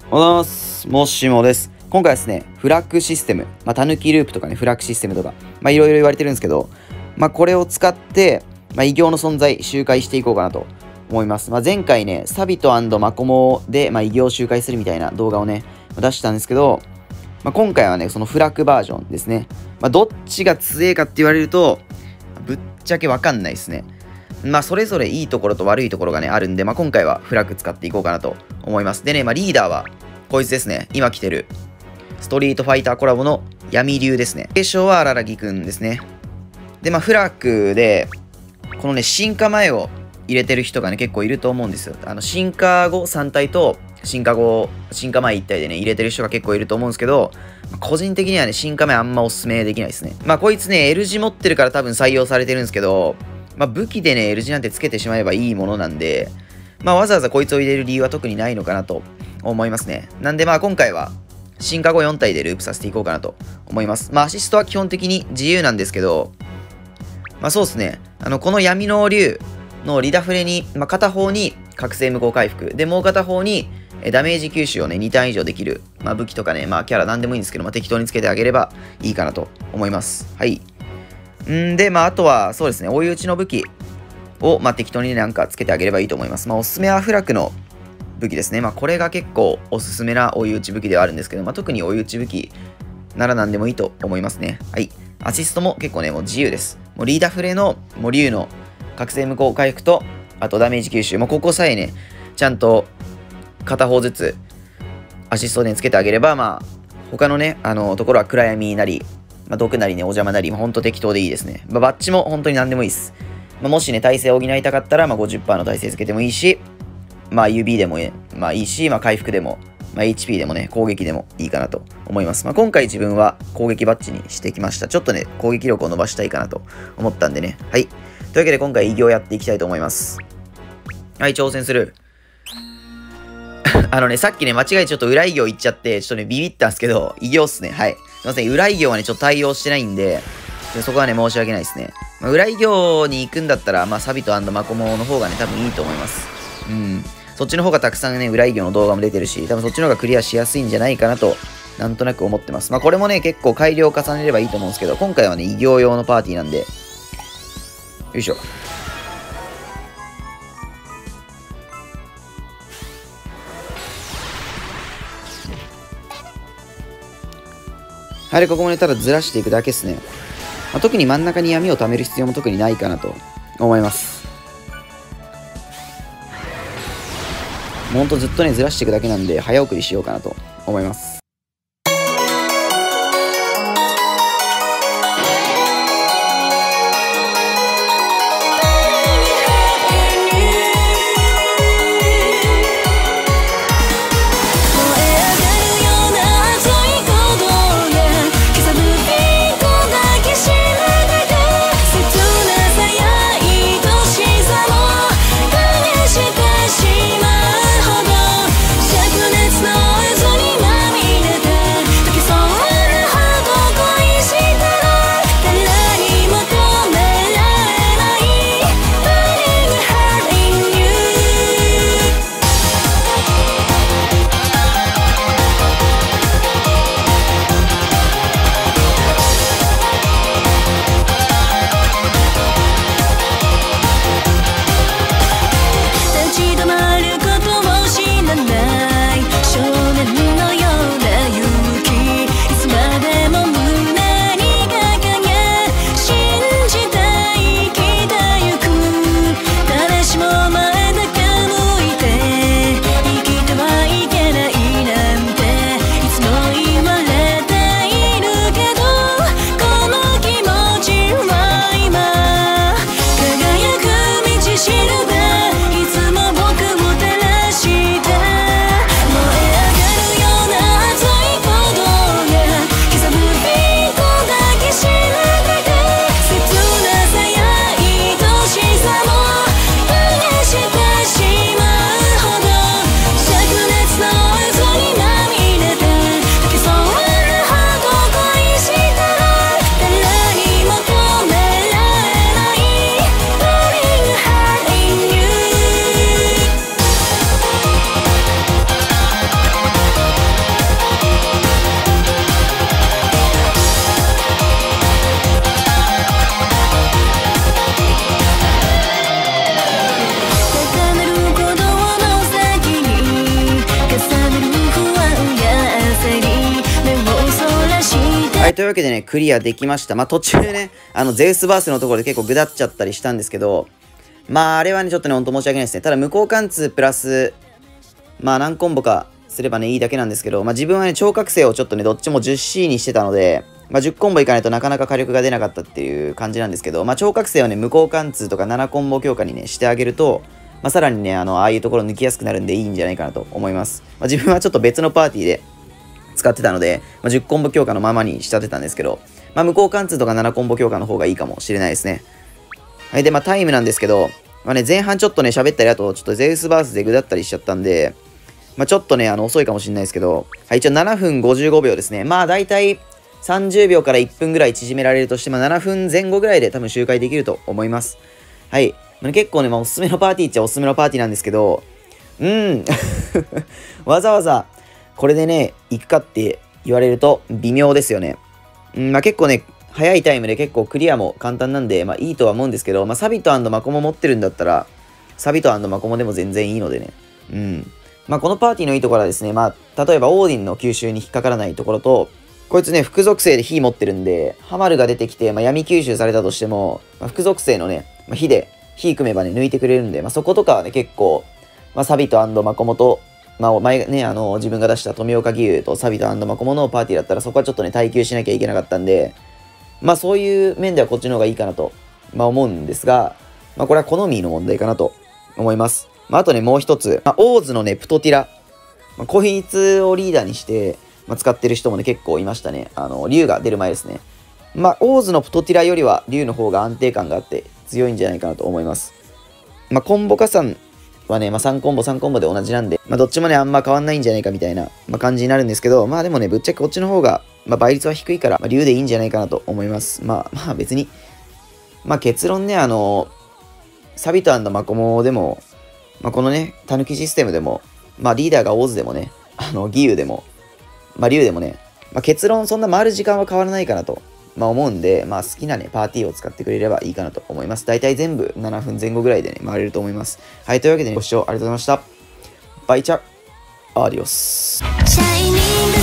おはようございます。もしもです。今回はですね、フラッグシステム、タヌキループとかね、フラッグシステムとか、いろいろ言われてるんですけど、これを使って、異形の存在、周回していこうかなと思います。前回ね、サビト&マコモで、異形を周回するみたいな動画をね、出したんですけど、今回はね、そのフラッグバージョンですね。どっちが強いかって言われると、ぶっちゃけわかんないですね。それぞれいいところと悪いところがね、あるんで、今回はフラッグ使っていこうかなと思います。でね、リーダーは、こいつですね。今来てる、ストリートファイターコラボの闇流ですね。継承は荒木くんですね。で、フラッグで、このね、進化前を入れてる人がね、結構いると思うんですよ。進化後3体と、進化前1体でね、入れてる人が結構いると思うんですけど、個人的にはね、進化前あんまおすすめできないですね。こいつね、L 字持ってるから多分採用されてるんですけど、武器でね、L 字なんてつけてしまえばいいものなんで、わざわざこいつを入れる理由は特にないのかなと思いますね。なんで今回は、進化後4体でループさせていこうかなと思います。アシストは基本的に自由なんですけど、そうですね。この闇の竜のリダフレに、片方に覚醒無効回復。で、もう片方にダメージ吸収をね、2ターン以上できる。武器とかね、キャラなんでもいいんですけど、適当につけてあげればいいかなと思います。はい。で、あとは、そうですね、追い打ちの武器を、適当になんかつけてあげればいいと思います。おすすめはフラクの武器ですね。これが結構おすすめな追い打ち武器ではあるんですけど、特に追い打ち武器なら何でもいいと思いますね。はい。アシストも結構ね、もう自由です。もうリーダフレの、もう竜の覚醒無効回復と、あとダメージ吸収。ここさえね、ちゃんと片方ずつアシストでつけてあげれば、他のね、ところは暗闇なり、毒なりね、お邪魔なり、ほんと適当でいいですね。バッチも本当に何でもいいです。もしね、耐性を補いたかったら、50% の耐性つけてもいいし、指でもいいし、回復でも、HP でもね、攻撃でもいいかなと思います。今回自分は攻撃バッジにしてきました。ちょっとね、攻撃力を伸ばしたいかなと思ったんでね。はい。というわけで今回異形やっていきたいと思います。はい、挑戦する。さっきね、間違えちょっと裏異形行っちゃって、ちょっとね、ビビったんですけど、異形っすね。はい。すいません、裏異形はね、ちょっと対応してないんで、そこはね、申し訳ないですね。裏異形に行くんだったら、サビト&マコモの方がね、多分いいと思います。そっちの方がたくさんね、裏異形の動画も出てるし、多分そっちの方がクリアしやすいんじゃないかなと、なんとなく思ってます。これもね、結構改良を重ねればいいと思うんですけど、今回はね、異形用のパーティーなんで、よいしょ。はい、ここもね、ただずらしていくだけですね。特に真ん中に闇を貯める必要も特にないかなと思います。ほんとずっとね、ずらしていくだけなんで、早送りしようかなと思います。 というわけでね、クリアできました。まあ途中ね、ゼウスバースのところで結構ぐだっちゃったりしたんですけど、まああれはね、ちょっとね、ほんと申し訳ないですね。ただ無効貫通プラス、まあ何コンボかすればね、いいだけなんですけど、まあ自分はね、超覚醒をちょっとね、どっちも 10C にしてたので、まあ10コンボいかないとなかなか火力が出なかったっていう感じなんですけど、まあ超覚醒をね、無効貫通とか7コンボ強化にね、してあげると、まあさらにね、ああいうところ抜きやすくなるんでいいんじゃないかなと思います。まあ自分はちょっと別のパーティーで使ってたので、まあ、10コンボ強化のままに仕立てたんですけど、まあ無効貫通とか7コンボ強化の方がいいかもしれないですね。はい、で、まあタイムなんですけど、まあね、前半ちょっとね、喋ったり、あと、ちょっとゼウスバースでぐだったりしちゃったんで、まあちょっとね、遅いかもしれないですけど、はい、一応7分55秒ですね。まあ大体30秒から1分ぐらい縮められるとして、まあ7分前後ぐらいで多分周回できると思います。はい。まあ、結構ね、まあおすすめのパーティーっちゃおすすめのパーティーなんですけど、わざわざこれでね、行くかって言われると微妙ですよね。まあ結構ね、早いタイムで結構クリアも簡単なんで、まあいいとは思うんですけど、まあサビトマコモ持ってるんだったら、サビトマコモでも全然いいのでね。まあこのパーティーのいいところはですね、まあ例えばオーディンの吸収に引っかからないところと、こいつね、副属性で火持ってるんで、ハマルが出てきて、まあ、闇吸収されたとしても、まあ、副属性のね、まあ、火で、火組めばね、抜いてくれるんで、まあ、そことかはね、結構、まあ、サビトマコモと、まあ、前ね、自分が出した富岡義勇とサビトマコモのパーティーだったら、そこはちょっとね、耐久しなきゃいけなかったんで、まあ、そういう面ではこっちの方がいいかなと、まあ、思うんですが、まあ、これは好みの問題かなと思います。まあ、あとね、もう一つ、まあ、オーズのね、プトティラ。まあ、こいつをリーダーにして、まあ、使ってる人もね、結構いましたね。竜が出る前ですね。まあ、オーズのプトティラよりは、竜の方が安定感があって強いんじゃないかなと思います。まあ、コンボ加算はね、まあ、3コンボ3コンボで同じなんで、まあ、どっちもね、あんま変わんないんじゃないかみたいな、まあ、感じになるんですけど、まあでもね、ぶっちゃけこっちの方が、まあ、倍率は低いから、まあ、竜でいいんじゃないかなと思います。まあ別に、まあ結論ね、サビトマコモでも、まあ、このね、タヌキシステムでも、まあリーダーがオーズでもね、義勇でも、まあ、竜でもね、まあ、結論そんな回る時間は変わらないかなと、まあ、思うんで、まあ、好きなね、パーティーを使ってくれればいいかなと思います。大体全部7分前後ぐらいでね、回れると思います。はい、というわけで、ね、ご視聴ありがとうございました。バイチャ、アディオス。